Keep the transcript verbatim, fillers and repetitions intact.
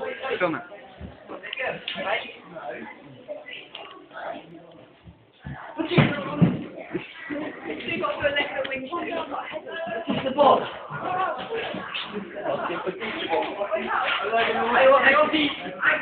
Film it. The ball. I want, I want these.